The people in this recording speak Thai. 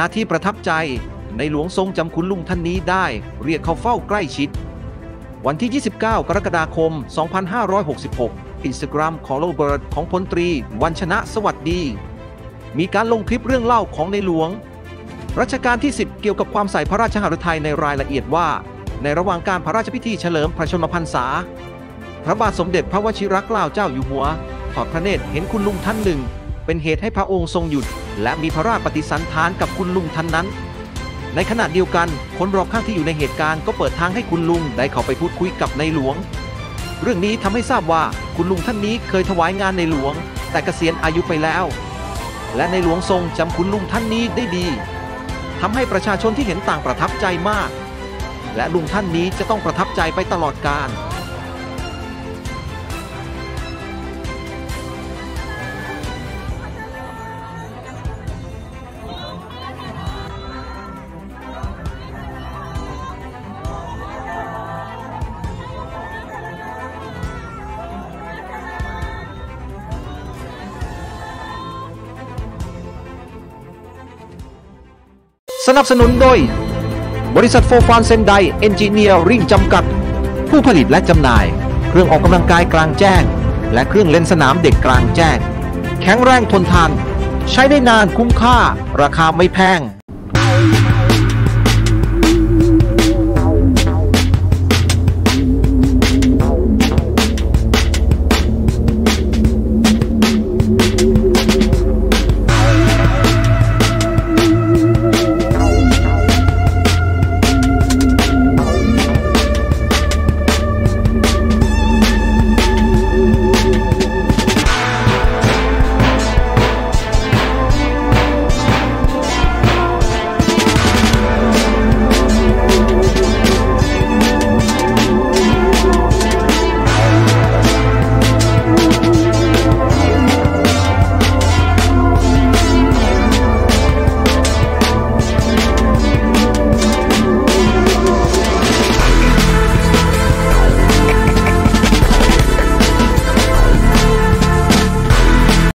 นาที่ประทับใจในหลวงทรงจำคุณลุงท่านนี้ได้เรียกเข้าเฝ้าใกล้ชิดวันที่ 29 กรกฎาคม 2566 Instagram ของโรเบิร์ตของพลตรีวันชนะสวัสดีมีการลงคลิปเรื่องเล่าของในหลวงรัชกาลที่ 10 เกี่ยวกับความใส่พระราชหฤทัยในรายละเอียดว่าในระหว่างการพระราชพิธีเฉลิมพระชนมพรรษาพระบาทสมเด็จพระวชิรเกล้าเจ้าอยู่หัวทอดพระเนตรเห็นคุณลุงท่านหนึ่งเป็นเหตุให้พระองค์ทรงหยุดและมีพระราชปฏิสันถานกับคุณลุงท่านนั้นในขณะเดียวกันคนรอบข้างที่อยู่ในเหตุการณ์ก็เปิดทางให้คุณลุงได้เข้าไปพูดคุยกับในหลวงเรื่องนี้ทำให้ทราบว่าคุณลุงท่านนี้เคยถวายงานในหลวงแต่เกษียณอายุไปแล้วและในหลวงทรงจำคุณลุงท่านนี้ได้ดีทำให้ประชาชนที่เห็นต่างประทับใจมากและลุงท่านนี้จะต้องประทับใจไปตลอดกาลสนับสนุนโดยบริษัทโฟฟานเซนไดเอนจิเนียริ่งจำกัดผู้ผลิตและจำหน่ายเครื่องออกกำลังกายกลางแจ้งและเครื่องเล่นสนามเด็กกลางแจ้งแข็งแรงทนทานใช้ได้นานคุ้มค่าราคาไม่แพง